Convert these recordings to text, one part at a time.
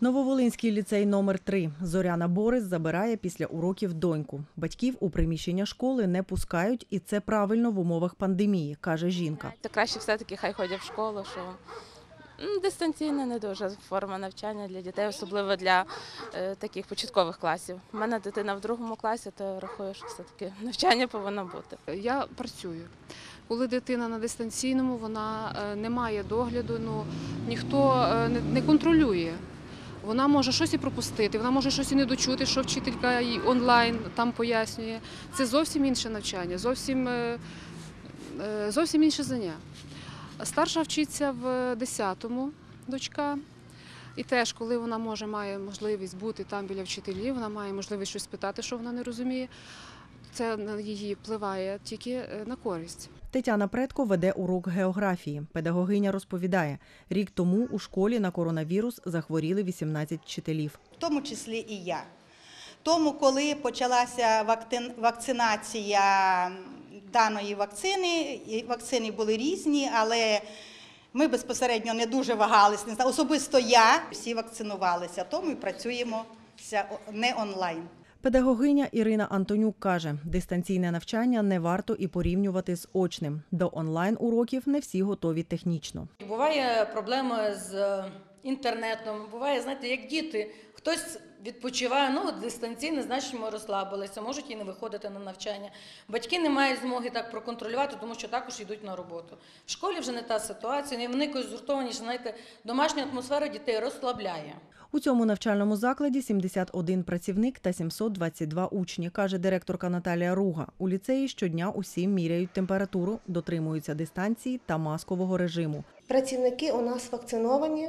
Нововолинський ліцей номер 3 Зоряна Борис забирає після уроків доньку. Батьків у приміщення школи не пускають, і це правильно в умовах пандемії, каже жінка. Це краще все-таки хай ходять в школу, що дистанційна не дуже форма навчання для дітей, особливо для таких початкових класів. У мене дитина в 2 класі, то рахую, що все-таки навчання повинно бути. Я працюю. Коли дитина на дистанційному, вона не має догляду, ніхто не контролює. Вона може щось і пропустити, вона може щось і не дочути, що вчителька їй онлайн там пояснює. Це зовсім інше навчання, зовсім інше заняття. Старша вчиться в 10-му, дочка. І теж, коли вона має можливість бути там біля вчителів, вона має можливість щось спитати, що вона не розуміє, це на її впливає тільки на користь. Тетяна Предко веде урок географії. Педагогиня розповідає, рік тому у школі на коронавірус захворіли 18 вчителів. В тому числі і я. Тому, коли почалася вакцинація даної вакцини, вакцини були різні, але ми безпосередньо не дуже вагалися. Особисто я, всі вакцинувалися, тому і працюємо не онлайн. Педагогиня Ірина Антонюк каже, дистанційне навчання не варто і порівнювати з очним. До онлайн-уроків не всі готові технічно. Буває проблема з інтернетом, буває, знаєте, як діти. Хтось відпочиває, дистанційно, значить ми розслабилися, можуть і не виходити на навчання. Батьки не мають змоги так проконтролювати, тому що також йдуть на роботу. В школі вже не та ситуація, вони якось згуртовані, що, знаєте, домашня атмосфера дітей розслабляє. У цьому навчальному закладі 71 працівник та 722 учні, каже директорка Наталія Руга. У ліцеї щодня усі міряють температуру, дотримуються дистанції та маскового режиму. Працівники у нас вакциновані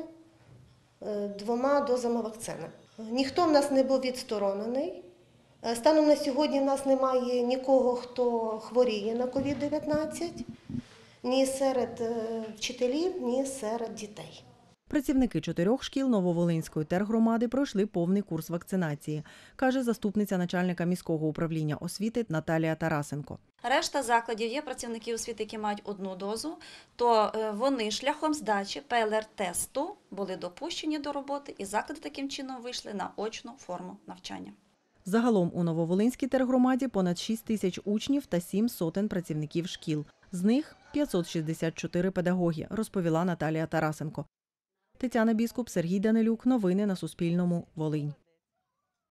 2 дозами вакцини. Ніхто в нас не був відсторонений. Станом на сьогодні в нас немає нікого, хто хворіє на COVID-19, ні серед вчителів, ні серед дітей. Працівники 4 шкіл Нововолинської тергромади пройшли повний курс вакцинації, каже заступниця начальника міського управління освіти Наталія Тарасенко. Решта закладів є працівники освіти, які мають 1 дозу, то вони шляхом здачі ПЛР-тесту були допущені до роботи і заклади таким чином вийшли на очну форму навчання. Загалом у Нововолинській тергромаді понад 6 тисяч учнів та 7 сотень працівників шкіл. З них 564 педагоги, розповіла Наталія Тарасенко. Тетяна Біскуп, Сергій Данилюк. Новини на Суспільному. Волинь.